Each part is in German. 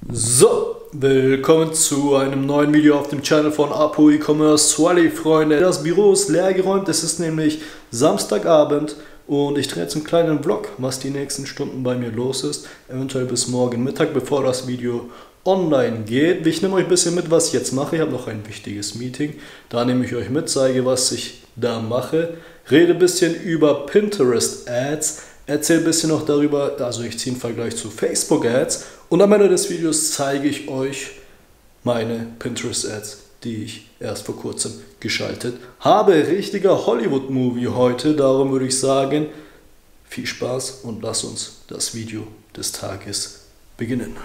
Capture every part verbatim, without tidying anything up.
So, willkommen zu einem neuen Video auf dem Channel von Apo E-Commerce. Swally, Freunde, das Büro ist leer geräumt, es ist nämlich Samstagabend und ich drehe jetzt einen kleinen Vlog, was die nächsten Stunden bei mir los ist, eventuell bis morgen Mittag, bevor das Video online geht. Ich nehme euch ein bisschen mit, was ich jetzt mache. Ich habe noch ein wichtiges Meeting, da nehme ich euch mit, zeige, was ich da mache, rede ein bisschen über Pinterest Ads, erzähle ein bisschen noch darüber, also ich ziehe einen Vergleich zu Facebook Ads und am Ende des Videos zeige ich euch meine Pinterest Ads, die ich erst vor kurzem geschaltet habe. Richtiger Hollywood-Movie heute, darum würde ich sagen, viel Spaß und lass uns das Video des Tages beginnen.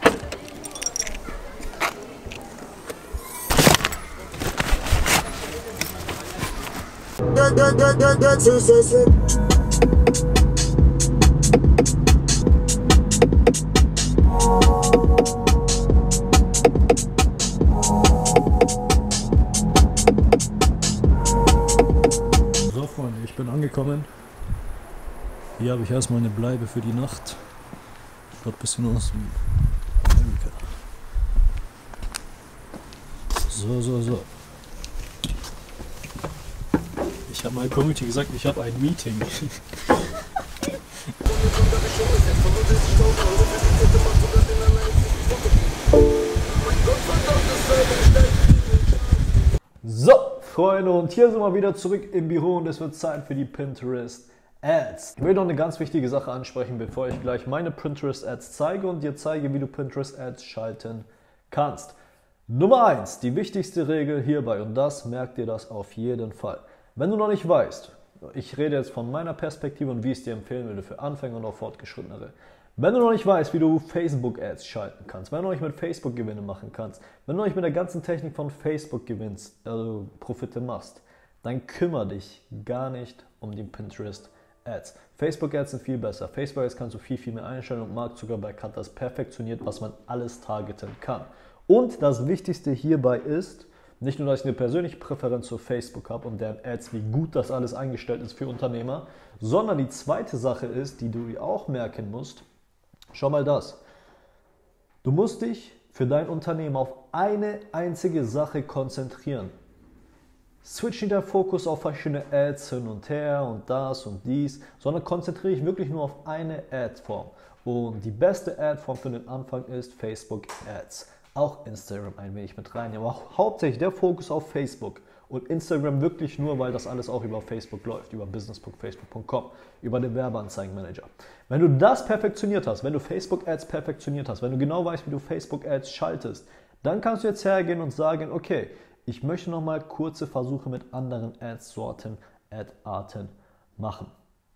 So Freunde, ich bin angekommen. Hier habe ich erstmal eine Bleibe für die Nacht. Schaut ein bisschen aus wie Amerika. So, so, so. Ich habe meiner Community gesagt, ich habe ein Meeting. So, Freunde, und hier sind wir wieder zurück im Büro und es wird Zeit für die Pinterest Ads. Ich will noch eine ganz wichtige Sache ansprechen, bevor ich gleich meine Pinterest Ads zeige und dir zeige, wie du Pinterest Ads schalten kannst. Nummer eins, die wichtigste Regel hierbei, und das merkt dir das auf jeden Fall. Wenn du noch nicht weißt, ich rede jetzt von meiner Perspektive und wie ich es dir empfehlen würde für Anfänger und auch Fortgeschrittenere. Wenn du noch nicht weißt, wie du Facebook Ads schalten kannst, wenn du noch nicht mit Facebook Gewinne machen kannst, wenn du noch nicht mit der ganzen Technik von Facebook gewinnst, also Profite machst, dann kümmere dich gar nicht um die Pinterest Ads. Facebook Ads sind viel besser. Facebook Ads kannst du viel, viel mehr einstellen und Mark Zuckerberg hat das perfektioniert, was man alles targeten kann. Und das Wichtigste hierbei ist, nicht nur, dass ich eine persönliche Präferenz zu Facebook habe und deren Ads, wie gut das alles eingestellt ist für Unternehmer, sondern die zweite Sache ist, die du dir auch merken musst, schau mal das. Du musst dich für dein Unternehmen auf eine einzige Sache konzentrieren. Switch nicht deinen Fokus auf verschiedene Ads hin und her und das und dies, sondern konzentriere dich wirklich nur auf eine Ad-Form. Und die beste Ad-Form für den Anfang ist Facebook Ads. Auch Instagram ein wenig mit rein, aber auch hauptsächlich der Fokus auf Facebook und Instagram wirklich nur, weil das alles auch über Facebook läuft, über business punkt facebook punkt com, über den Werbeanzeigenmanager. Wenn du das perfektioniert hast, wenn du Facebook Ads perfektioniert hast, wenn du genau weißt, wie du Facebook Ads schaltest, dann kannst du jetzt hergehen und sagen, okay, ich möchte nochmal kurze Versuche mit anderen Ad-Sorten, Ad-Arten machen.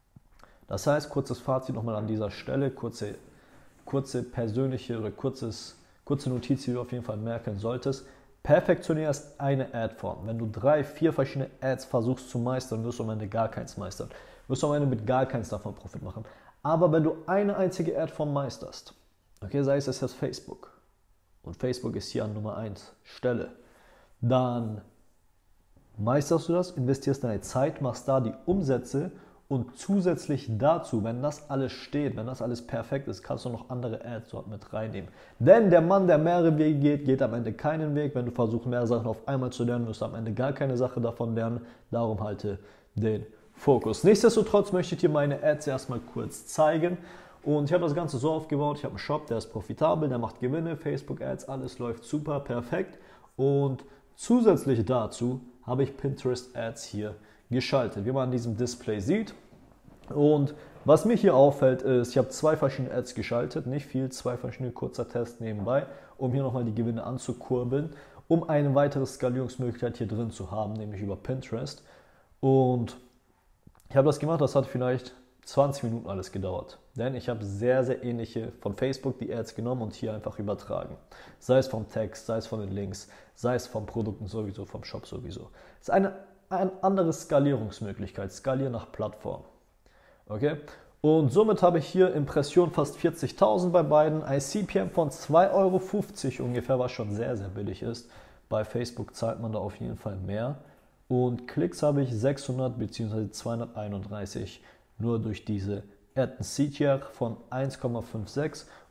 Das heißt, kurzes Fazit nochmal an dieser Stelle, kurze, kurze persönliche oder kurzes Kurze Notiz, die du auf jeden Fall merken solltest. Perfektionierst eine Ad-Form. Wenn du drei, vier verschiedene Ads versuchst zu meistern, wirst du am Ende gar keins meistern. Wirst du am Ende mit gar keins davon Profit machen. Aber wenn du eine einzige Ad-Form meisterst, okay, sei es jetzt Facebook, und Facebook ist hier an Nummer eins Stelle, dann meisterst du das, investierst deine Zeit, machst da die Umsätze. Und zusätzlich dazu, wenn das alles steht, wenn das alles perfekt ist, kannst du noch andere Ads dort mit reinnehmen. Denn der Mann, der mehrere Wege geht, geht am Ende keinen Weg. Wenn du versuchst, mehrere Sachen auf einmal zu lernen, wirst du am Ende gar keine Sache davon lernen. Darum halte den Fokus. Nichtsdestotrotz möchte ich dir meine Ads erstmal kurz zeigen. Und ich habe das Ganze so aufgebaut, ich habe einen Shop, der ist profitabel, der macht Gewinne, Facebook Ads, alles läuft super, perfekt. Und zusätzlich dazu habe ich Pinterest Ads hier geschaltet, wie man an diesem Display sieht. Und was mir hier auffällt ist, ich habe zwei verschiedene Ads geschaltet, nicht viel, zwei verschiedene kurzer Tests nebenbei, um hier nochmal die Gewinne anzukurbeln, um eine weitere Skalierungsmöglichkeit hier drin zu haben, nämlich über Pinterest. Und ich habe das gemacht, das hat vielleicht zwanzig Minuten alles gedauert, denn ich habe sehr, sehr ähnliche von Facebook die Ads genommen und hier einfach übertragen. Sei es vom Text, sei es von den Links, sei es von Produkten sowieso, vom Shop sowieso. Es ist eine, eine andere Skalierungsmöglichkeit, skalieren nach Plattform. Okay? Und somit habe ich hier Impressionen fast vierzigtausend bei beiden, ein C P M von zwei Euro fünfzig ungefähr, was schon sehr, sehr billig ist. Bei Facebook zahlt man da auf jeden Fall mehr. Und Klicks habe ich sechshundert bzw. zweihunderteinunddreißig nur durch diese Ad. Ein C T R von eins Komma sechsundfünfzig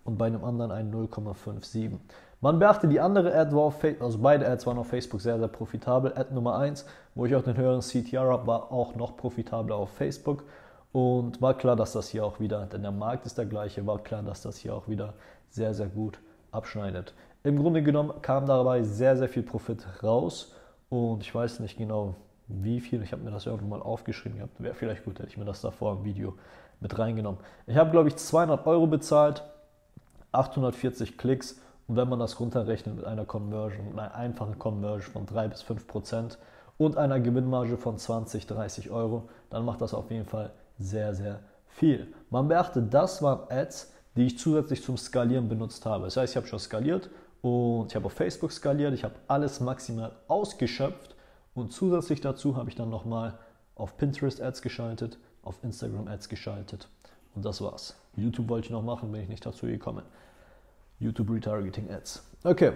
und bei einem anderen ein null Komma siebenundfünfzig. Man beachte, die andere Ad war auf Facebook, also beide Ads waren auf Facebook sehr, sehr profitabel. Ad Nummer eins, wo ich auch den höheren C T R habe, war auch noch profitabler auf Facebook. Und war klar, dass das hier auch wieder, denn der Markt ist der gleiche, war klar, dass das hier auch wieder sehr, sehr gut abschneidet. Im Grunde genommen kam dabei sehr, sehr viel Profit raus und ich weiß nicht genau wie viel. Ich habe mir das irgendwann mal aufgeschrieben gehabt. Wäre vielleicht gut, hätte ich mir das davor im Video mit reingenommen. Ich habe, glaube ich, zweihundert Euro bezahlt, achthundertvierzig Klicks. Und wenn man das runterrechnet mit einer Conversion, mit einer einfachen Conversion von drei bis fünf Prozent und einer Gewinnmarge von zwanzig, dreißig Euro, dann macht das auf jeden Fall sehr, sehr viel. Man beachte, das waren Ads, die ich zusätzlich zum Skalieren benutzt habe. Das heißt, ich habe schon skaliert und ich habe auf Facebook skaliert, ich habe alles maximal ausgeschöpft und zusätzlich dazu habe ich dann nochmal auf Pinterest Ads geschaltet, auf Instagram Ads geschaltet und das war's. YouTube wollte ich noch machen, bin ich nicht dazu gekommen. YouTube Retargeting Ads. Okay,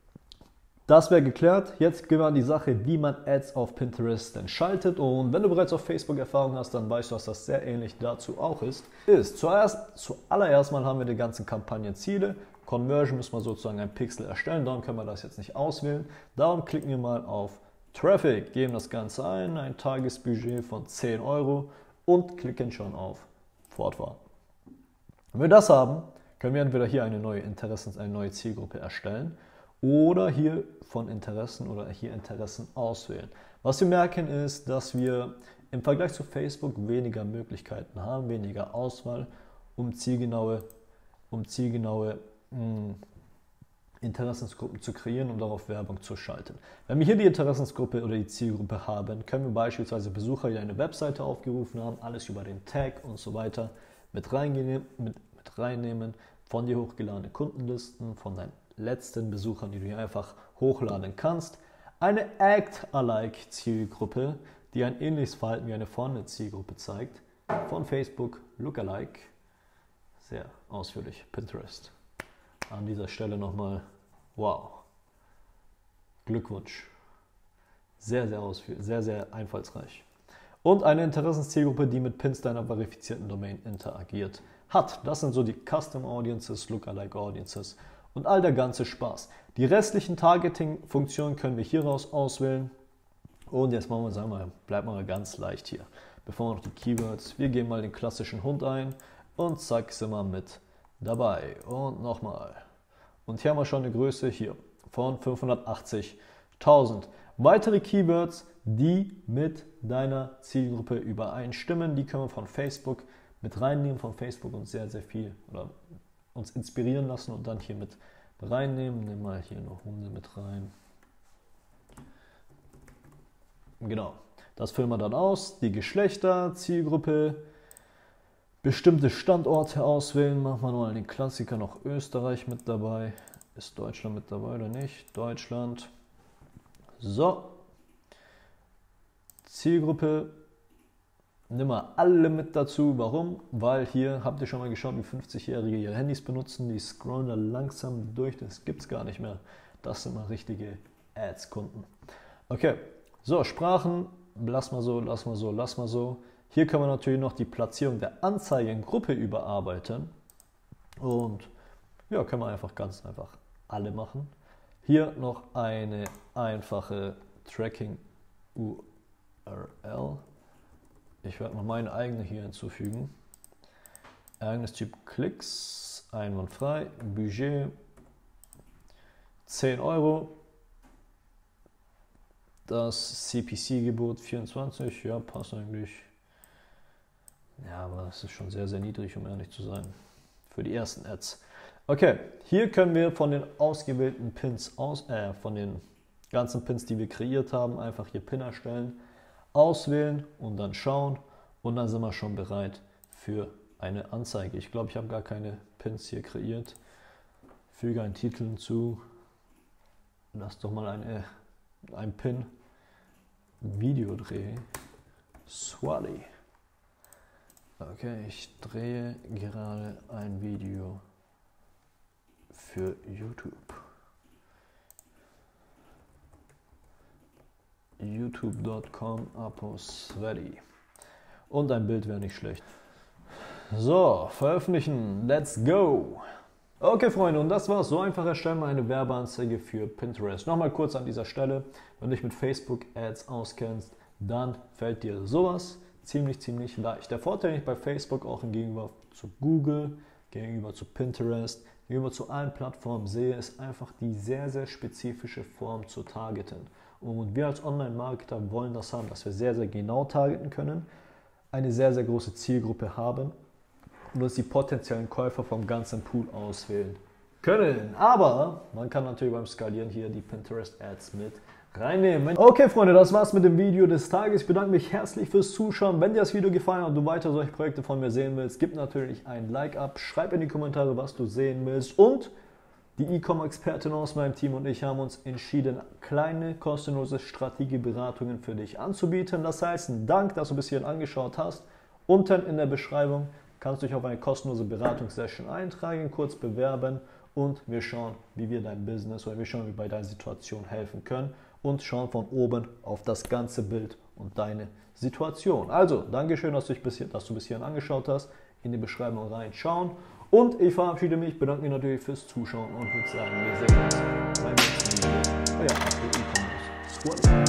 das wäre geklärt. Jetzt gehen wir an die Sache, wie man Ads auf Pinterest denn schaltet. Und wenn du bereits auf Facebook Erfahrung hast, dann weißt du, dass das sehr ähnlich dazu auch ist. Ist zuerst, zuallererst mal haben wir die ganzen Kampagnenziele. Conversion müssen wir sozusagen ein Pixel erstellen, darum können wir das jetzt nicht auswählen. Darum klicken wir mal auf Traffic, geben das Ganze ein, ein Tagesbudget von zehn Euro und klicken schon auf Fortfahren. Wenn wir das haben, können wir entweder hier eine neue Interessens-, eine neue Zielgruppe erstellen oder hier von Interessen oder hier Interessen auswählen. Was wir merken ist, dass wir im Vergleich zu Facebook weniger Möglichkeiten haben, weniger Auswahl, um zielgenaue, um zielgenaue mh, Interessensgruppen zu kreieren, um darauf Werbung zu schalten. Wenn wir hier die Interessensgruppe oder die Zielgruppe haben, können wir beispielsweise Besucher, die eine Webseite aufgerufen haben, alles über den Tag und so weiter mit reinnehmen, mit, mit reinnehmen von dir hochgeladene Kundenlisten, von deinen letzten Besuchern, die du hier einfach hochladen kannst. Eine Act-alike-Zielgruppe, die ein ähnliches Verhalten wie eine vorhandene Zielgruppe zeigt, von Facebook Lookalike. Sehr ausführlich. Pinterest. An dieser Stelle nochmal, wow, Glückwunsch. Sehr, sehr ausführlich, sehr, sehr einfallsreich. Und eine Interessenszielgruppe, die mit Pins deiner verifizierten Domain interagiert hat. Das sind so die Custom Audiences, Lookalike Audiences und all der ganze Spaß. Die restlichen Targeting-Funktionen können wir hieraus auswählen. Und jetzt machen wir, sagen wir, bleibt mal ganz leicht hier. Bevor wir noch die Keywords, wir geben mal den klassischen Hund ein und zack, sind wir mit dabei. Und nochmal. Und hier haben wir schon eine Größe hier von fünfhundertachtzigtausend. Weitere Keywords, die mit deiner Zielgruppe übereinstimmen, die können wir von Facebook mit reinnehmen, von Facebook uns sehr, sehr viel oder uns inspirieren lassen und dann hier mit reinnehmen. Nehmen wir hier noch Hunde mit rein. Genau, das füllen wir dann aus. Die Geschlechter, Zielgruppe, bestimmte Standorte auswählen. Machen wir mal den Klassiker noch Österreich mit dabei. Ist Deutschland mit dabei oder nicht? Deutschland. So. Zielgruppe. Nimm mal alle mit dazu. Warum? Weil hier, habt ihr schon mal geschaut, wie fünfzigjährige ihre Handys benutzen. Die scrollen da langsam durch. Das gibt es gar nicht mehr. Das sind mal richtige Ads-Kunden. Okay. So, Sprachen. Lass mal so, lass mal so, lass mal so. Hier können wir natürlich noch die Platzierung der Anzeigengruppe überarbeiten. Und ja, können wir einfach ganz einfach alle machen. Hier noch eine einfache Tracking-U R L. Ich werde noch meine eigene hier hinzufügen. Ereignistyp Klicks, einwandfrei, Budget zehn Euro. Das C P C-Gebot vierundzwanzig, ja, passt eigentlich. Ja, aber das ist schon sehr, sehr niedrig, um ehrlich zu sein, für die ersten Ads. Okay, hier können wir von den ausgewählten Pins, aus, äh, von den ganzen Pins, die wir kreiert haben, einfach hier Pin erstellen, auswählen und dann schauen und dann sind wir schon bereit für eine Anzeige. Ich glaube, ich habe gar keine Pins hier kreiert. Füge einen Titel hinzu. Lass doch mal eine, ein Pin Videodreh. Swally. Okay, ich drehe gerade ein Video für YouTube. youtube punkt com Aposready. Und ein Bild wäre nicht schlecht. So, veröffentlichen. Let's go. Okay, Freunde, und das war's. So einfach erstellen wir eine Werbeanzeige für Pinterest. Nochmal kurz an dieser Stelle, wenn du dich mit Facebook Ads auskennst, dann fällt dir sowas ziemlich, ziemlich leicht. Der Vorteil, den ich bei Facebook auch im Gegenüber zu Google, gegenüber zu Pinterest, gegenüber zu allen Plattformen sehe, ist einfach die sehr, sehr spezifische Form zu targeten. Und wir als Online-Marketer wollen das haben, dass wir sehr, sehr genau targeten können, eine sehr, sehr große Zielgruppe haben und uns die potenziellen Käufer vom ganzen Pool auswählen können. Aber man kann natürlich beim Skalieren hier die Pinterest Ads mit reinnehmen. Okay, Freunde, das war's mit dem Video des Tages. Ich bedanke mich herzlich fürs Zuschauen. Wenn dir das Video gefallen hat und du weiter solche Projekte von mir sehen willst, gib natürlich ein Like ab. Schreib in die Kommentare, was du sehen willst. Und die E-Com-Expertin aus meinem Team und ich haben uns entschieden, kleine kostenlose Strategieberatungen für dich anzubieten. Das heißt, Dank, dass du bis hierhin angeschaut hast. Unten in der Beschreibung kannst du dich auf eine kostenlose Beratungssession eintragen, kurz bewerben und wir schauen, wie wir dein Business oder wir schauen, wie wir bei deiner Situation helfen können und schauen von oben auf das ganze Bild und deine Situation. Also, Dankeschön, dass du, dich bis hier, dass du bis hierhin angeschaut hast. In die Beschreibung reinschauen. Und ich verabschiede mich, bedanke mich natürlich fürs Zuschauen und würde sagen, wir sehen uns beim nächsten Video. Euer E-Commerce Squad.